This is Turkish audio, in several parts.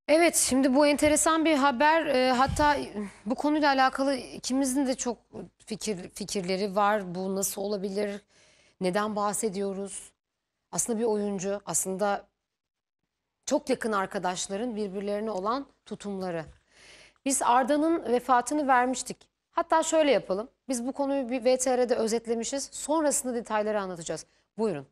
Evet, şimdi bu enteresan bir haber. Hatta bu konuyla alakalı ikimizin de çok fikirleri var. Bu nasıl olabilir? Neden bahsediyoruz? Aslında bir oyuncu, aslında çok yakın arkadaşların birbirlerine olan tutumları. Biz Arda'nın vefatını vermiştik. Hatta şöyle yapalım. Biz bu konuyu bir VTR'de özetlemişiz. Sonrasında detayları anlatacağız. Buyurun.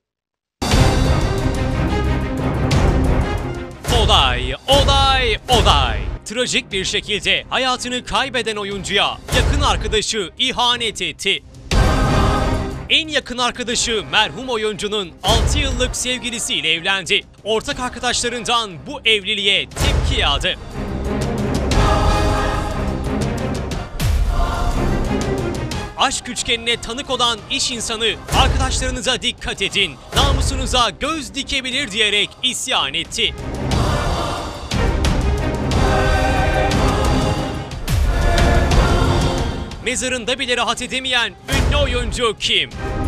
Olay, olay, olay. Trajik bir şekilde hayatını kaybeden oyuncuya yakın arkadaşı ihanet etti. En yakın arkadaşı merhum oyuncunun 6 yıllık sevgilisiyle evlendi. Ortak arkadaşlarından bu evliliğe tepki yağdı. Aşk üçgenine tanık olan iş insanı arkadaşlarınıza dikkat edin, namusunuza göz dikebilir diyerek isyan etti. Mezarında bile rahat edemeyen ünlü oyuncu kim?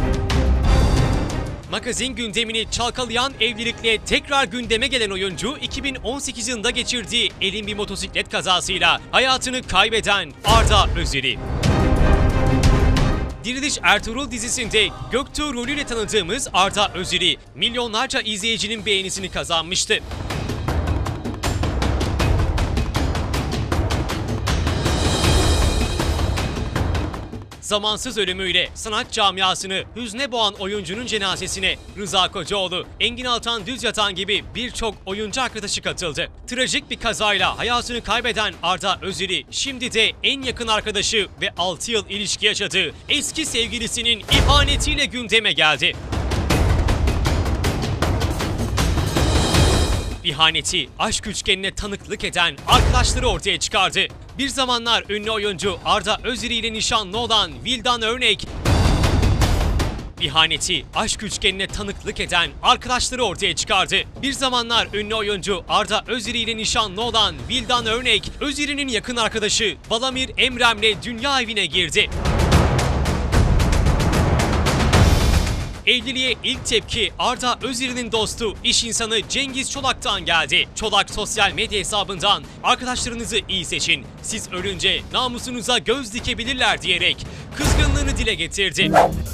Magazin gündemini çalkalayan evlilikle tekrar gündeme gelen oyuncu 2018 yılında geçirdiği elin bir motosiklet kazasıyla hayatını kaybeden Arda Özer'i. Diriliş Ertuğrul dizisinde Göktuğ rolüyle tanıdığımız Arda Özer'i milyonlarca izleyicinin beğenisini kazanmıştı. Zamansız ölümüyle sanat camiasını hüzne boğan oyuncunun cenazesine Rıza Kocaoğlu, Engin Altan Düzyatan gibi birçok oyuncu arkadaşı katıldı. Trajik bir kazayla hayatını kaybeden Arda Özer'i şimdi de en yakın arkadaşı ve 6 yıl ilişki yaşadığı eski sevgilisinin ihanetiyle gündeme geldi. İhaneti aşk üçgenine tanıklık eden arkadaşları ortaya çıkardı. Bir zamanlar ünlü oyuncu Arda Özer'i ile nişanlı olan Vildan Örnek, İhaneti aşk üçgenine tanıklık eden arkadaşları ortaya çıkardı. Bir zamanlar ünlü oyuncu Arda Özer'i ile nişanlı olan Vildan Örnek, Özer'in yakın arkadaşı Balamir Emrem'le dünya evine girdi. Evliliğe ilk tepki Arda Özer'in dostu, iş insanı Cengiz Çolak'tan geldi. Çolak sosyal medya hesabından arkadaşlarınızı iyi seçin, siz ölünce namusunuza göz dikebilirler diyerek kızgınlığını dile getirdi.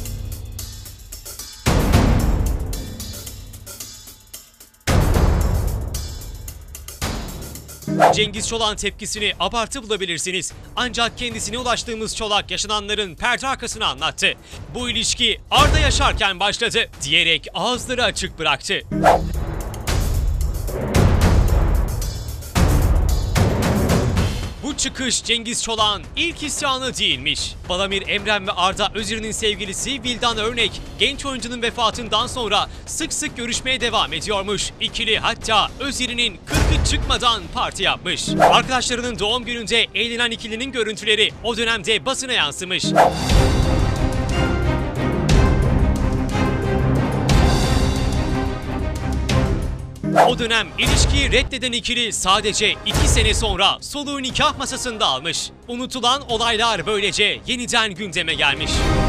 Cengiz Çolak'ın tepkisini abartı bulabilirsiniz. Ancak kendisine ulaştığımız Çolak yaşananların perde arkasını anlattı. Bu ilişki Arda yaşarken başladı diyerek ağızları açık bıraktı. Bu çıkış Cengiz Çolak'ın ilk isyanı değilmiş. Balamir Emrem ve Arda Özer'in sevgilisi Vildan Örnek, genç oyuncunun vefatından sonra sık sık görüşmeye devam ediyormuş. İkili hatta Özer'in 40'ı çıkmadan parti yapmış. Arkadaşlarının doğum gününde eğlenen ikilinin görüntüleri o dönemde basına yansımış. O dönem ilişkiyi reddeden ikili sadece 2 sene sonra soluğu nikah masasında almış. Unutulan olaylar böylece yeniden gündeme gelmiş.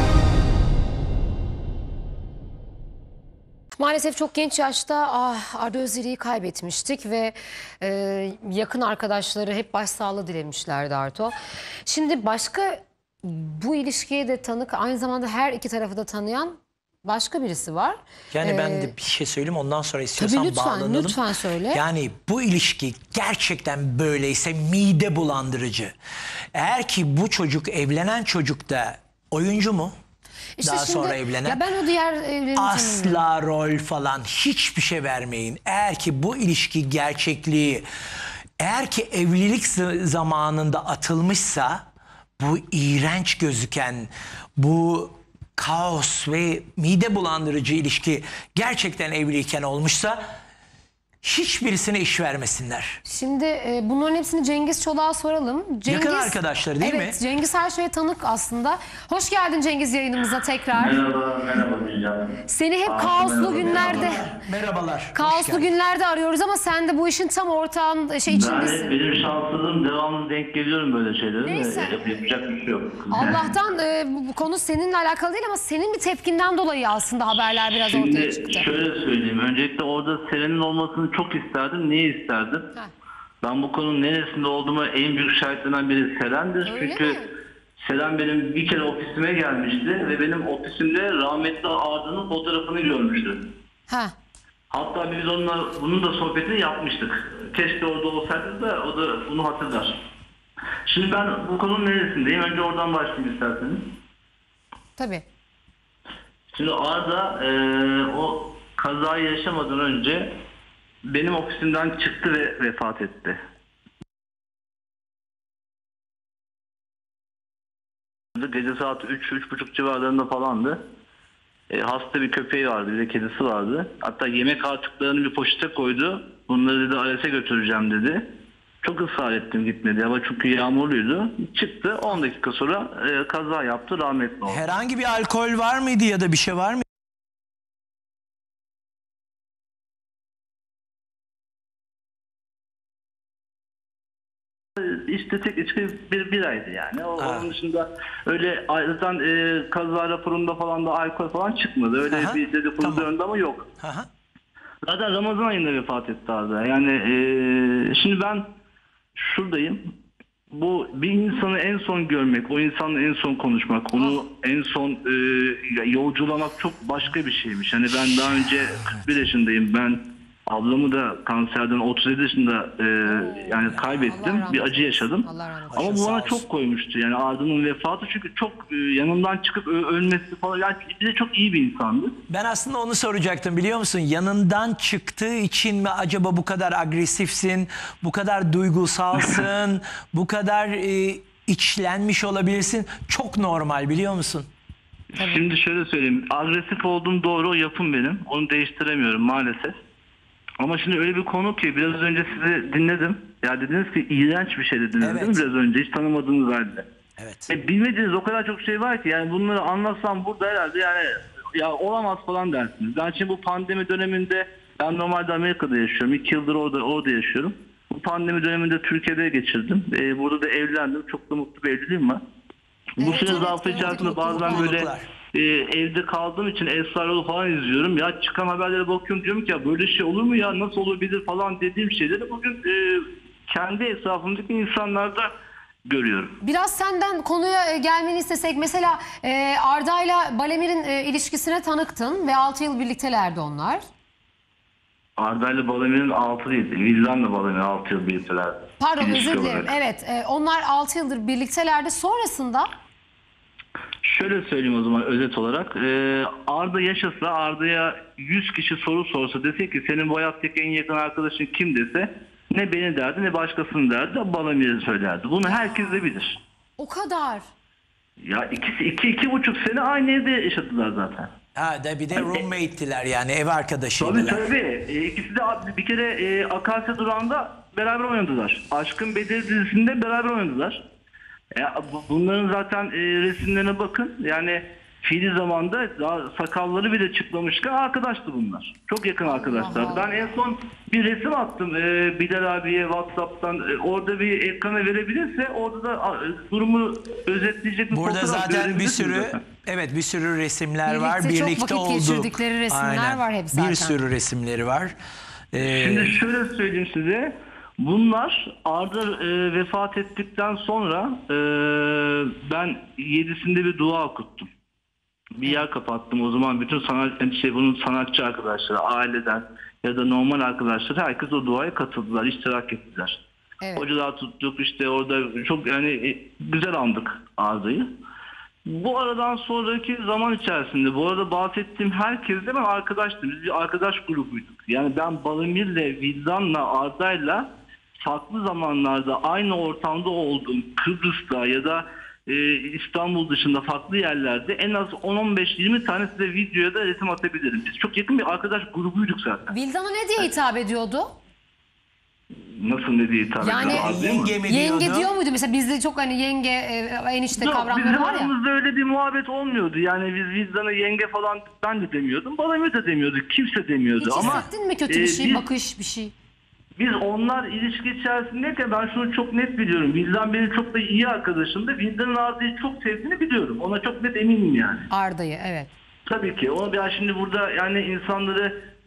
Maalesef çok genç yaşta Arda Özer'i kaybetmiştik ve yakın arkadaşları hep başsağlığı dilemişlerdi Arto. Şimdi başka bu ilişkiye de tanık, aynı zamanda her iki tarafı da tanıyan başka birisi var. Yani ben de bir şey söyleyeyim, ondan sonra Tabii istiyorsan bağlanalım. lütfen söyle. Yani bu ilişki gerçekten böyleyse mide bulandırıcı. Eğer ki bu çocuk, evlenen çocuk da oyuncu mu? İşte Daha şimdi, sonra evlenen. ya ben o diğer evlerini tanımıyorum. Asla rol falan hiçbir şey vermeyin. Eğer ki bu ilişki gerçekliği, eğer ki evlilik zamanında atılmışsa, bu iğrenç gözüken, bu kaos ve mide bulandırıcı ilişki gerçekten evliyken olmuşsa hiçbirisine iş vermesinler. Şimdi bunların hepsini Cengiz Çolak'a soralım. Cengiz, Yakın arkadaşları değil mi? Evet, Cengiz her şeye tanık aslında. Hoş geldin Cengiz yayınımıza tekrar. Merhaba Gülcan. Seni hep kaoslu günlerde, Merhabalar. kaoslu günlerde arıyoruz ama sen de bu işin tam ortağın içindesin. Benim şanssızlığım, devamlı denk geliyorum böyle şeylere. Neyse. Yapacak bir şey yok. Allah'tan bu konu seninle alakalı değil ama senin bir tepkinden dolayı aslında haberler biraz ortaya çıktı. Şöyle söyleyeyim. Öncelikle orada Seren'in olmasını çok isterdim. Niye isterdim? Heh. Ben bu konunun neresinde olduğuma en büyük şahitlerinden biri Selen'dir. Öyle Çünkü mi? Selen benim bir kere ofisime gelmişti ve benim ofisimde rahmetli Arda'nın fotoğrafını görmüştü. Ha. Hatta biz onunla bunun da sohbetini yapmıştık. Keşke orada olsaydı da o da bunu hatırlar. Şimdi ben bu konunun neresindeyim? Önce oradan başlayayım isterseniz. Tabii. Şimdi Arda o kazayı yaşamadan önce benim ofisimden çıktı ve vefat etti. Gece saat 3-3.30 civarlarında falandı. Hasta bir köpeği vardı, bir de kedisi vardı. Hatta yemek artıklarını bir poşete koydu. Bunları dedi ALES'e götüreceğim dedi. Çok ısrar ettim, gitmedi. Hava çünkü yağmurluydu. Çıktı, 10 dakika sonra kaza yaptı, rahmetli oldu. Herhangi bir alkol var mıydı ya da bir şey var mı? İşte tek içki bir aydı yani. Onun dışında öyle zaten kaza raporunda falan da alkol falan çıkmadı. Öyle Aha, bir dedikodu tamam. döndü ama yok. Aha. Zaten Ramazan ayında vefat etti Arda. Yani şimdi ben şuradayım. Bu bir insanı en son görmek, o insanla en son konuşmak, onu en son yolculamak çok başka bir şeymiş. Hani ben daha önce 41 yaşındayım. Ben ablamı da kanserden 37 yaşında yani kaybettim. Allah Bir rahmet acı yaşadım. eylesin. Allah rahmet Ama bu Sağ bana olsun. çok koymuştu. Yani Arda'nın vefatı çünkü çok yanından çıkıp ölmesi falan. Yani bir de çok iyi bir insandı. Ben aslında onu soracaktım, biliyor musun? Yanından çıktığı için mi acaba bu kadar agresifsin, bu kadar duygusalsın, bu kadar içlenmiş olabilirsin? Çok normal, biliyor musun? Şimdi şöyle söyleyeyim. Agresif olduğum doğru, o yapım benim. Onu değiştiremiyorum maalesef. Ama şimdi öyle bir konu ki biraz önce sizi dinledim. Ya dediniz ki iğrenç bir şey dediniz Evet. değil mi biraz önce? Hiç tanımadığınız halde. Evet. Bilmediğiniz o kadar çok şey var ki yani bunları anlatsam burada herhalde yani ya olamaz falan dersiniz. Ben şimdi bu pandemi döneminde ben normalde Amerika'da yaşıyorum. 2 yıldır orada yaşıyorum. Bu pandemi döneminde Türkiye'de geçirdim. Burada da evlendim. Çok da mutlu bir evliliğim var. Bu Evet, süre evet, zarfı evet, içerisinde mutluluklar. bazen böyle Mutluluklar. evde kaldığım için Esra Erol'u falan izliyorum. Ya çıkan haberlere bakıyorum, diyorum ki ya böyle şey olur mu ya, nasıl olabilir falan dediğim şeyleri bugün kendi etrafımdaki insanlarda görüyorum. Biraz senden konuya gelmeni istesek, mesela Arda'yla Balamir'in ilişkisine tanıktın ve 6 yıl birliktelerdi onlar. Arda ile Balamir'in 6 değil. Vildan'la Balamir 6 yıl birliktelerdi. Pardon, İlişki özür dilerim. olarak. Evet, onlar 6 yıldır birliktelerdi. Sonrasında Şöyle söyleyeyim o zaman özet olarak. Arda yaşasa, Arda'ya 100 kişi soru sorsa, dese ki senin bu hayattaki en yakın arkadaşın kim dese, ne beni derdi ne başkasını derdi, Balamir'i söylerdi. Bunu herkes de bilir. o kadar. Ya ikisi 2,5 sene aynı evde yaşadılar zaten. Ha da bir de roommate'tiler, yani ev Tabii arkadaşıydılar. tabii. İkisi de bir kere Akasya Durağı'nda beraber oynadılar. Aşkın Bedeli dizisinde beraber oynadılar. Bunların zaten resimlerine bakın. Yani fiili zamanda daha sakalları bile çıplamışken arkadaştı bunlar. Çok yakın arkadaşlar. Allah. Ben en son bir resim attım Bilal abiye WhatsApp'tan. Orada bir ekrana verebilirse orada da durumu özetleyecek bir Burada fotoğraf zaten bir görebilirsiniz sürü zaten. bir sürü resimler Birlikte var. çok Birlikte vakit olduk. geçirdikleri resimler var hep zaten. Bir sürü resimleri var. Şimdi şöyle söyleyeyim size. Bunlar Arda vefat ettikten sonra ben 7'sinde bir dua okuttum. Bir yer kapattım. O zaman bütün bunun sanatçı arkadaşları, aileden ya da normal arkadaşları, herkes o duaya katıldılar, iştirak ettiler. Evet. Hocalar tuttuk, işte orada çok yani güzel andık Arda'yı. Bu aradan sonraki zaman içerisinde bu arada bahsettiğim herkesle ben arkadaştım. Biz bir arkadaş grubuyduk. Yani ben Balamir'le, Vildan'la, Arda'yla farklı zamanlarda aynı ortamda olduğum Kıbrıs'ta ya da İstanbul dışında farklı yerlerde en az 10-15-20 tane size videoya da resim atabilirim. Biz çok yakın bir arkadaş grubuyduk zaten. Vildan'a ne diye hitap ediyordu? Nasıl ne diye hitap Yani ediyor abi, değil mi? Yenge mi Yenge diyordu? diyor muydu? Mesela bizde çok hani yenge, enişte Yok, kavramları bizim var ya. aramızda öyle bir muhabbet olmuyordu. Yani biz Vildan'a yenge falan ben de demiyordum. Balamir de demiyordu. Kimse demiyordu. Hiç Ama hissettin mi kötü bir şey, biz- bakış bir şey? Biz onlar ilişki içerisindeyken ben şunu çok net biliyorum. Vildan benim çok da iyi arkadaşımdı. Vildan'ın Arda'yı çok sevdiğini biliyorum. Ona çok net eminim yani. Arda'yı, evet. Tabii ki. Ona ben şimdi burada yani insanları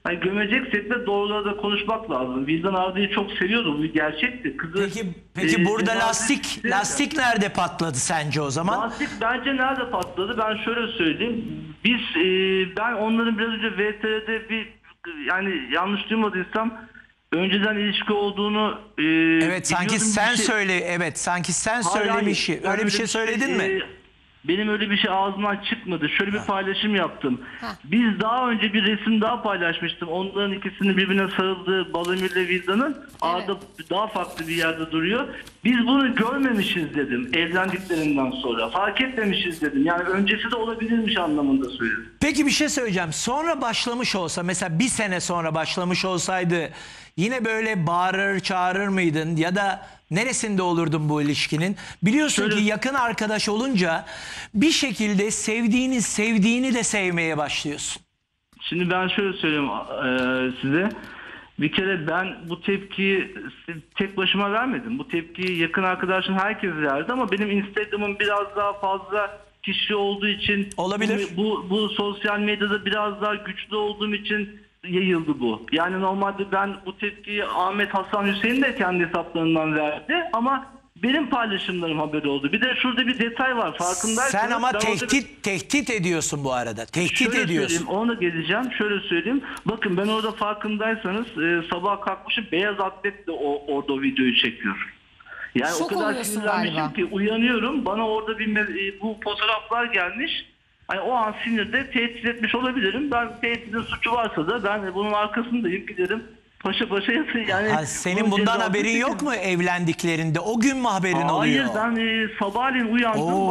Hani gömeceksek de doğruları da konuşmak lazım. Vildan Arda'yı çok seviyorum. Bu gerçekti. Kızı, Peki burada lastik lastik nerede patladı sence o zaman? Lastik bence nerede patladı? Ben şöyle söyleyeyim. Biz ben onların biraz önce VTR'de yani yanlış duymadıysam önceden ilişki olduğunu Evet sanki sen söyle. Evet sanki sen söylemiş. Ben Öyle bir şey söyledin mi? Benim öyle bir şey ağzımdan çıkmadı. Şöyle bir paylaşım yaptım. Biz daha önce bir resim daha paylaşmıştım. Onların ikisinin birbirine sarıldığı Balamir'le Vildan'ın. Arda daha farklı bir yerde duruyor. Biz bunu görmemişiz dedim evlendiklerinden sonra. Fark etmemişiz dedim. Yani öncesi de olabilirmiş anlamında söyledim. Peki bir şey söyleyeceğim. Sonra başlamış olsa mesela bir sene sonra başlamış olsaydı yine böyle bağırır çağırır mıydın ya da neresinde olurdun bu ilişkinin? Biliyorsun ki yakın arkadaş olunca bir şekilde sevdiğini de sevmeye başlıyorsun. Şimdi ben şöyle söyleyeyim size. Bir kere ben bu tepkiyi tek başıma vermedim. Bu tepkiyi yakın arkadaşım herkes verdi ama benim Instagram'ım biraz daha fazla kişi olduğu için olabilir. Bu sosyal medyada biraz daha güçlü olduğum için yayıldı bu. Yani normalde ben bu tepkiyi Ahmet, Hasan, Hüseyin de kendi hesaplarından verdi ama benim paylaşımlarım haberi oldu. Bir de şurada bir detay var. Farkındaysanız. Sen ama tehdit ediyorsun bu arada. Tehdit ediyorsun. Ona geleceğim. Şöyle söyleyeyim. Bakın ben orada farkındaysanız sabah kalkmışım beyaz atletle orada o videoyu çekiyor. Yani Şok o kadar oluyorsun sinirlenmişim galiba. ki uyanıyorum. Bana orada bu fotoğraflar gelmiş. Hani o an sinirde tehdit etmiş olabilirim. Ben tehditin suçu varsa da ben bunun arkasındayım. Giderim paşa paşa yatayım. Yani senin bundan haberin yok mu evlendiklerinde? O gün mü haberin oluyor? Hayır ben sabahleyin uyandım.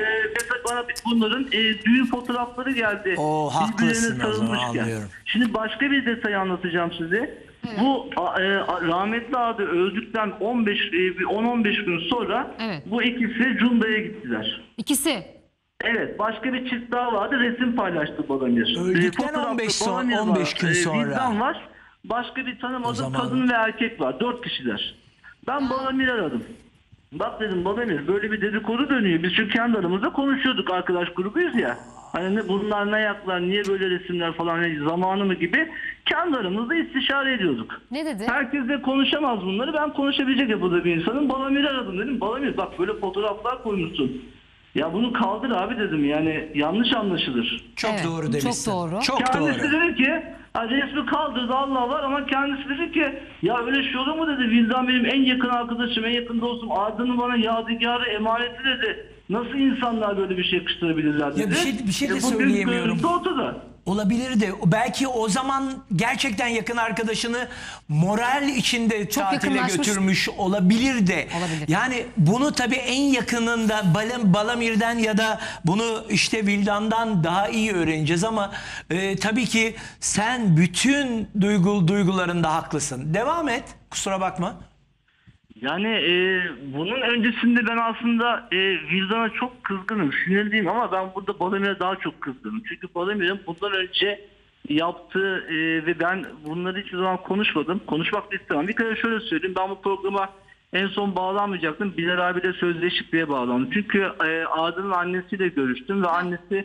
Bana bunların düğün fotoğrafları geldi. Haklısın o zaman, sarılmışken. anlıyorum. Şimdi başka bir detay anlatacağım size. Bu rahmetli adı öldükten 10-15 gün sonra bu ikisi Cunda'ya gittiler. İkisi. Evet, başka bir çift daha vardı, resim paylaştı Balamir. Öldükten Fotoğrafta 15 Balamir var, gün sonra. Vildan var, başka bir tanımadığım kadın ve erkek var, 4 kişiler. Ben Balamir'i aradım. Bak dedim Balamir, böyle bir dedikodu dönüyor. Biz çünkü kendi aramızda konuşuyorduk, arkadaş grubuyuz ya. Hani bunlar ne yaptılar, niye böyle resimler falan, hani zamanı mı gibi kendi aramızda istişare ediyorduk. Ne dedi? Herkes de konuşamaz bunları. Ben konuşabilecek yapıda bir insanım. Balamir'i aradım dedim. Balamir bak böyle fotoğraflar koymuşsun. Ya bunu kaldır abi dedim, yani yanlış anlaşılır. Çok Evet, doğru demişsin. çok doğru. Çok Kendisi doğru. dedi ki resmi kaldırdı, Allah var, ama kendisi dedi ki ya öyle şey olur mu dedi. Vildan benim en yakın arkadaşım, en yakın dostum. Arda'nın bana yadigarı, emaneti dedi. Nasıl insanlar böyle bir şey yakıştırabilirler dedi. Ya bir şey de bugün söyleyemiyorum. görüntü ortada. Olabilir de belki o zaman gerçekten yakın arkadaşını moral içinde tatile yakınlaşmış. götürmüş olabilir de. Olabilir. Yani bunu tabii en yakınında Balamir'den ya da bunu işte Vildan'dan daha iyi öğreneceğiz ama tabii ki sen bütün duygularında haklısın. Devam et. Kusura bakma. Yani bunun öncesinde ben aslında Vildan'a çok kızgınım, sinirliyim ama ben burada Balamir'e daha çok kızgınım. Çünkü Balamir'in bundan önce yaptığı ve ben bunları hiçbir zaman konuşmadım. Konuşmak da istemem. Bir kere şöyle söyleyeyim, ben bu programa en son bağlanmayacaktım. Bilal abiyle sözleştik diye bağlandım. Çünkü Arda'nın annesiyle görüştüm ve annesi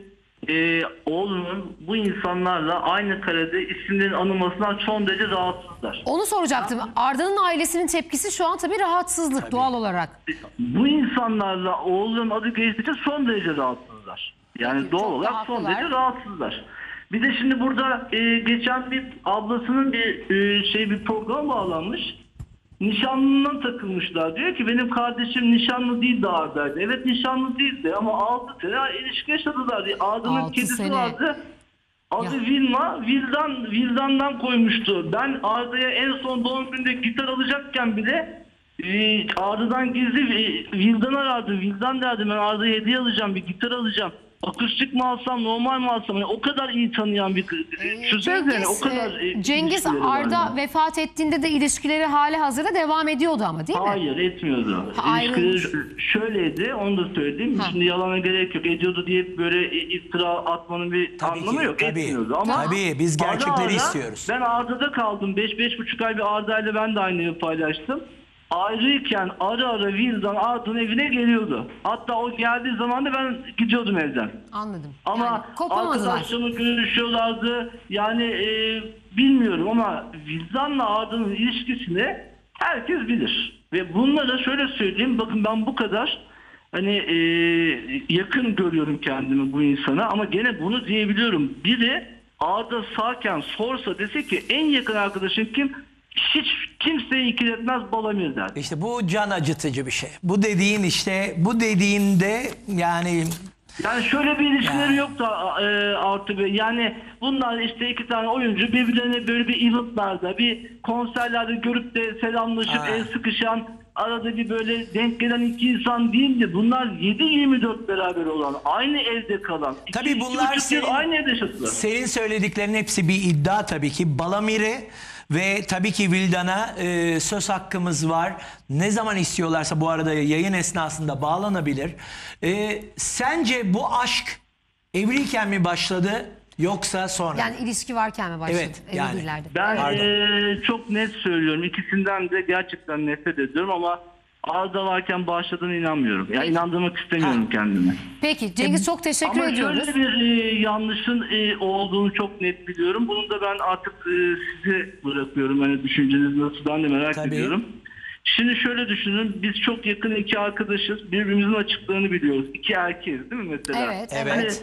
oğlunun bu insanlarla aynı karede isimlerin anılmasından son derece rahatsızlar. Onu soracaktım. Arda'nın ailesinin tepkisi şu an tabii rahatsızlık doğal olarak. Bu insanlarla oğlunun adı geçtiği için son derece rahatsızlar. Yani Peki, doğal çok olarak da son haklılar. derece rahatsızlar. Bir de şimdi burada geçen bir ablasının bir programa bağlanmış. Nişanlından takılmışlar. Diyor ki benim kardeşim nişanlı değildi Arda'ydı. Evet nişanlı değildi ama 6 sene ilişki yaşadılar. Arda'nın 6 kedisi sene. vardı. Adı Ya. Vilma. Vildan'dan koymuştu. Ben Arda'ya en son doğum gününde gitar alacakken bile Arda'dan gizli Vildan aradı. Vildan derdi ben Arda'ya hediye alacağım, bir gitar alacağım. Akustik mi alsam, normal mi alsam? Yani o kadar iyi tanıyan bir kız. Cengiz Arda vefat ettiğinde de ilişkileri hali hazırda devam ediyordu ama değil mi? Hayır, etmiyordu. İlişkileri şöyleydi, onu da söyleyeyim. Şimdi yalana gerek yok. Ediyordu diye böyle iftira atmanın bir anlamı yok. Etmiyordu. Ama tabii biz gerçekleri istiyoruz. Ben Arda'da kaldım. 5-5,5 ay bir Arda'yla ben de aynı evi paylaştım. ayrıyken ara ara Vildan Arda'nın evine geliyordu. Hatta o geldiği zaman da ben gidiyordum evden. Anladım. Ama Yani kopamadılar. arkadaşlarımı görüşüyorlardı. Yani bilmiyorum ama Vildan'la Arda'nın ilişkisini herkes bilir. Ve bunlara şöyle söyleyeyim. Bakın ben bu kadar hani yakın görüyorum kendimi bu insana ama gene bunu diyebiliyorum. Biri Arda sağken sorsa dese ki en yakın arkadaşın kim? Hiç kimseyi ikiletmez Balamir der. İşte bu can acıtıcı bir şey. Bu dediğin işte, bu dediğinde yani Yani şöyle bir ilişkileri yok da Artı Bey. Yani bunlar işte iki tane oyuncu birbirlerine böyle bir eventlarda, bir konserlerde görüp de selamlaşıp el sıkışan, arada bir böyle denk gelen iki insan değildi. Bunlar 7-24 beraber olan, aynı evde kalan. tabii bunlar 2,5 yıl aynı evde yaşadılar. senin söylediklerin hepsi bir iddia tabii ki. Balamir'e ve tabii ki Vildan'a söz hakkımız var. Ne zaman istiyorlarsa bu arada yayın esnasında bağlanabilir. Sence bu aşk evliyken mi başladı yoksa sonra? Yani ilişki varken mi başladı? Evet, Evli yani. değillerdi. Ben Pardon. çok net söylüyorum. İkisinden de gerçekten nefret ediyorum ama Arda varken başladığına inanmıyorum. Yani inandırmak istemiyorum kendime. Peki Cengiz çok teşekkür Ama ediyoruz. şöyle bir yanlışın olduğunu çok net biliyorum. Bunu da ben artık size bırakıyorum. Hani düşünceniz nasıl ben de merak Tabii. ediyorum. Şimdi şöyle düşünün. Biz çok yakın iki arkadaşız. Birbirimizin açıklarını biliyoruz. İki erkeğiz değil mi mesela? Evet, Evet.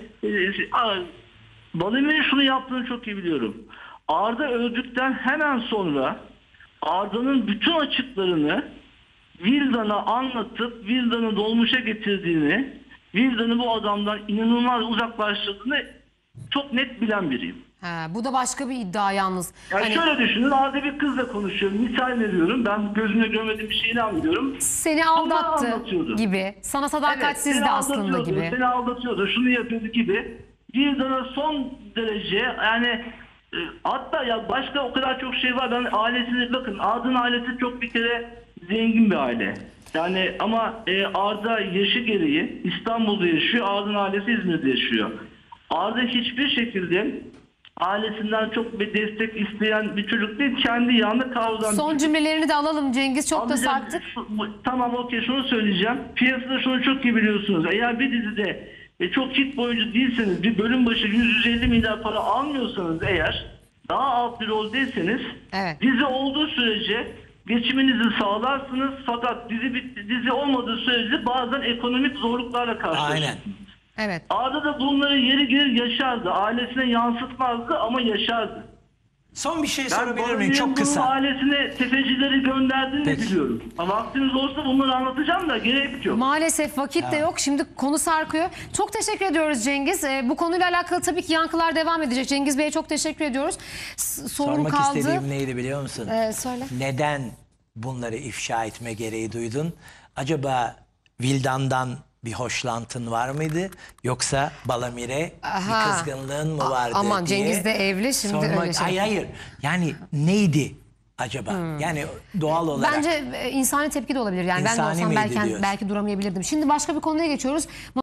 Balamir'in şunu yaptığını çok iyi biliyorum. Arda öldükten hemen sonra Arda'nın bütün açıklarını Vildan'a anlatıp Vildan'ı dolmuşa getirdiğini, Vildan'ı bu adamdan inanılmaz uzaklaştırdığını çok net bilen biriyim. Ha, bu da başka bir iddia yalnız. Yani Hani şöyle düşünün, Arda bir kızla konuşuyor. Misal veriyorum. Ben gözümle görmediğim bir şeyini anlıyorum. seni Bunları aldattı anlatıyordu. gibi. Sana sadakatsizdi seni aslında aldatıyordu, gibi. Seni aldatıyordu, şunu yapıyordu gibi. Vildan'a son derece yani hatta ya başka o kadar çok şey var. Ben ailesini bakın Arda'nın ailesi çok bir kere zengin bir aile. Yani ama Arda yaşı gereği İstanbul'da yaşıyor. Arda'nın ailesi İzmir'de yaşıyor. Arda hiçbir şekilde ailesinden çok bir destek isteyen bir çocuk değil. Kendi yanında kavradan. Son cümlelerini de alalım Cengiz. Çok da Anlayacağım. sarktık. Tamam okey şunu söyleyeceğim. Piyasada şunu çok iyi biliyorsunuz. Eğer bir dizide çok hit boyuncu değilseniz bir bölüm başı 100-150 milyar para almıyorsanız eğer daha alt bir rol değilseniz Evet. dizi olduğu sürece geçiminizi sağlarsınız fakat dizi olmadığı sürece bazen ekonomik zorluklarla karşılaşırsınız. Aynen. Evet. Arda da bunları yeri gelir yaşardı. Ailesine yansıtmazdı ama yaşardı. Son bir şey Ben sorabilir miyim? Balamir'in Çok bunun kısa. ailesine tefecileri gönderdiğini de Peki. biliyorum. Ama vaktiniz olsa bunları anlatacağım da gerek yok. Maalesef vakit de yok. Şimdi konu sarkıyor. Çok teşekkür ediyoruz Cengiz. Bu konuyla alakalı tabii ki yankılar devam edecek. Cengiz Bey'e çok teşekkür ediyoruz. Sorun Sormak kaldı. istediğim neydi biliyor musun? Söyle. Neden bunları ifşa etme gereği duydun? Acaba Vildan'dan bir hoşlantın var mıydı? Yoksa Balamir'e bir kızgınlığın mı vardı aman diye Cengiz de evli, şimdi öyle şey. Hayır. Yani neydi acaba? Yani doğal olarak. Bence insani tepki de olabilir. Yani ben de İnsani olsam miydi belki diyorsun? belki duramayabilirdim. Şimdi başka bir konuya geçiyoruz.